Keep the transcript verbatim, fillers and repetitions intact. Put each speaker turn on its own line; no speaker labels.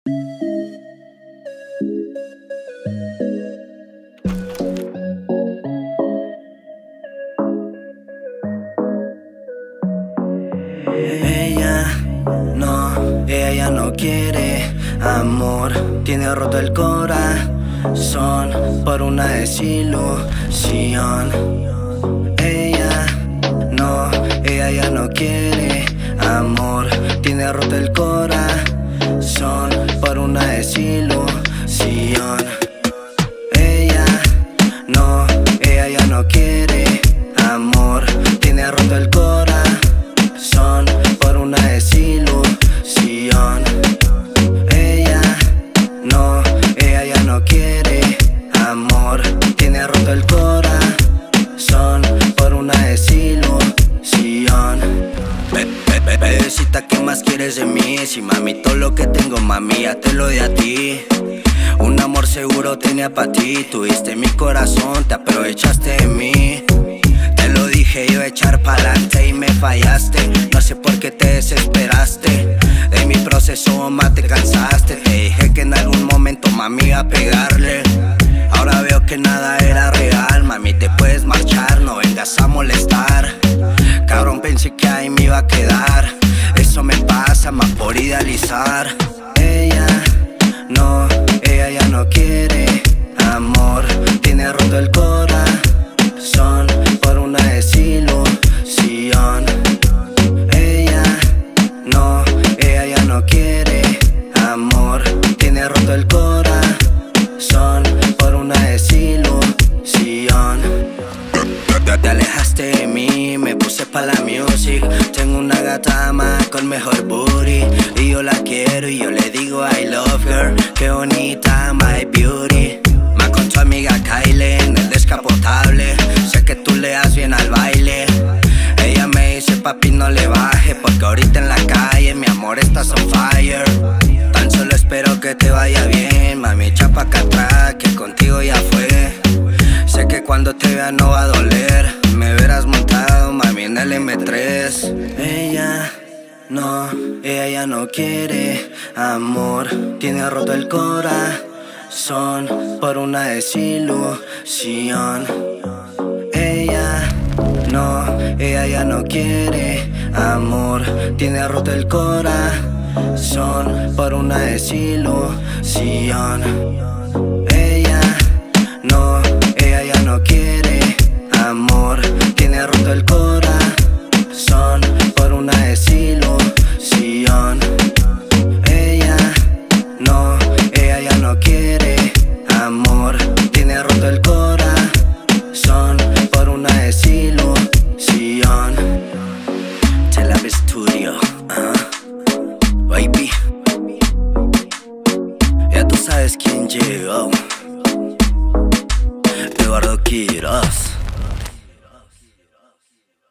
Ella no, ella ya no quiere amor, tiene roto el corazón por una desilusión. Ella no, ella ya no quiere amor, tiene roto el corazón por una desilusión. Ella no, ella ya no quiere amor, tiene roto el corazón por una desilusión. Ella no, ella ya no quiere amor, tiene roto el corazón por una desilusión. Be be be Bebecita, ¿qué más quieres de mí? Si mami, todo lo que tengo, mami, ya te lo di a ti. Un amor seguro tenía pa' ti, tuviste mi corazón, te aprovechaste de mí. Te lo dije, iba a echar pa'lante y me fallaste. No sé por qué te desesperaste. De mi proceso, ma, te cansaste. Te dije que en algún momento, mami, iba a pegarle. Ahora veo que nada era real, mami, te puedes marchar, no vengas a molestar. Cabrón, pensé que ahí me iba a quedar. Eso me pasa, más por idealizar. Ella no, ella ya no quiere amor, tiene roto el corazón por una desilusión. Ella no, ella ya no quiere amor, tiene roto el corazón por una desilusión. Te alejaste de mí, me puse pa' la music. Tengo una gata más con mejor booty y yo la quiero y yo le digo I love her. Qué bonita, my beauty. Más con tu amiga Kylie en el descapotable. Sé que tú le das bien al baile. Ella me dice papi no le baje, porque ahorita en la calle mi amor estás on fire. Tan solo espero que te vaya bien, mami, echa pa' acá atrás que contigo ya fue. Sé que cuando te vea no va a doler, me verás montado, mami, en el eme tres. Ella no, ella ya no quiere amor, tiene roto el corazón por una desilusión. Ella no, ella ya no quiere amor, tiene roto el corazón por una desilusión. Ella no, ella ya no quiere amor, tiene roto el corazón por una desilusión. Ella no, ella ya no quiere amor, tiene roto el corazón por una desilusión. Tel Aviv Studio, uh, baby. Ya tú sabes quién llegó. Eduardo Quiroz.